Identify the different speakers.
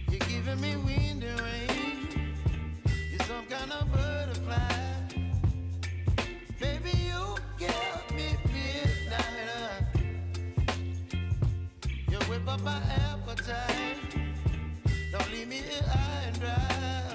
Speaker 1: You're giving me wind and rain. You're some kind of butterfly. Baby, you give me midnight. You whip up my appetite. Don't leave me here high and dry.